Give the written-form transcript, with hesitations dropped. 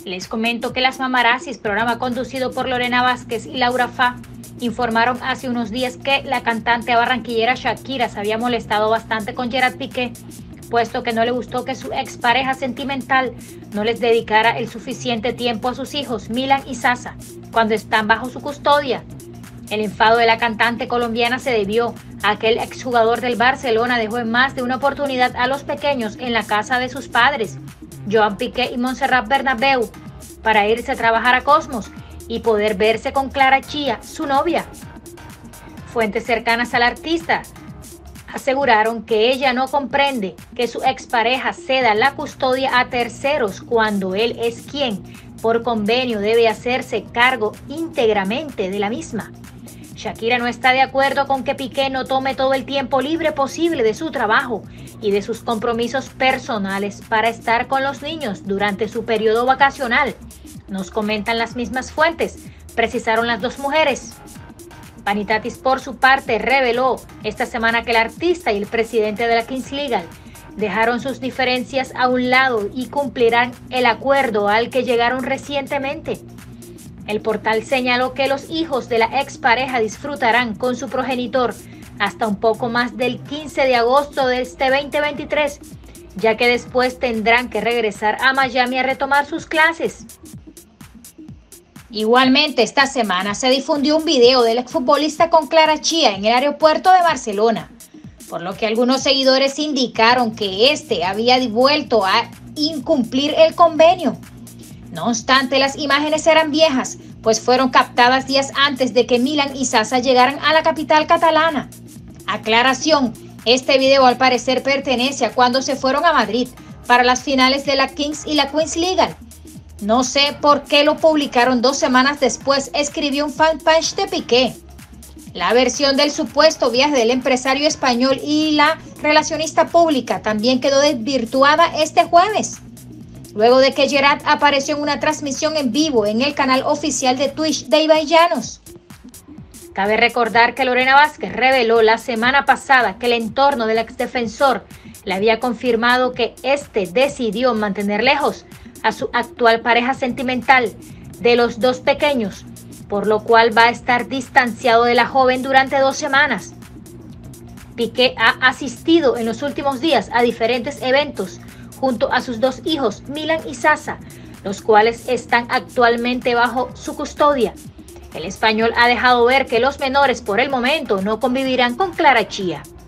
Les comento que las Mamarazzis, programa conducido por Lorena Vázquez y Laura Fa, informaron hace unos días que la cantante barranquillera Shakira se había molestado bastante con Gerard Piqué, puesto que no le gustó que su expareja sentimental no les dedicara el suficiente tiempo a sus hijos, Milan y Sasa, cuando están bajo su custodia. El enfado de la cantante colombiana se debió a que el exjugador del Barcelona dejó en más de una oportunidad a los pequeños en la casa de sus padres, Joan Piqué y Montserrat Bernabéu, para irse a trabajar a Cosmos y poder verse con Clara Chía, su novia. Fuentes cercanas al artista aseguraron que ella no comprende que su expareja ceda la custodia a terceros cuando él es quien, por convenio, debe hacerse cargo íntegramente de la misma. Shakira no está de acuerdo con que Piqué no tome todo el tiempo libre posible de su trabajo y de sus compromisos personales para estar con los niños durante su periodo vacacional. Nos comentan las mismas fuentes, precisaron las dos mujeres. Vanitatis, por su parte, reveló esta semana que el artista y el presidente de la Kings Legal dejaron sus diferencias a un lado y cumplirán el acuerdo al que llegaron recientemente. El portal señaló que los hijos de la expareja disfrutarán con su progenitor hasta un poco más del 15 de agosto de este 2023, ya que después tendrán que regresar a Miami a retomar sus clases. Igualmente, esta semana se difundió un video del exfutbolista con Clara Chía en el aeropuerto de Barcelona, por lo que algunos seguidores indicaron que este había vuelto a incumplir el convenio. No obstante, las imágenes eran viejas, pues fueron captadas días antes de que Milan y Sasa llegaran a la capital catalana. Aclaración, este video al parecer pertenece a cuando se fueron a Madrid para las finales de la Kings y la Queens League. No sé por qué lo publicaron 2 semanas después, escribió un fanpage de Piqué. La versión del supuesto viaje del empresario español y la relacionista pública también quedó desvirtuada este jueves, luego de que Gerard apareció en una transmisión en vivo en el canal oficial de Twitch de Ibai Llanos. Cabe recordar que Lorena Vázquez reveló la semana pasada que el entorno del exdefensor le había confirmado que este decidió mantener lejos a su actual pareja sentimental de los dos pequeños, por lo cual va a estar distanciado de la joven durante 2 semanas. Piqué ha asistido en los últimos días a diferentes eventos junto a sus 2 hijos, Milan y Sasa, los cuales están actualmente bajo su custodia. El español ha dejado ver que los menores por el momento no convivirán con Clara Chía.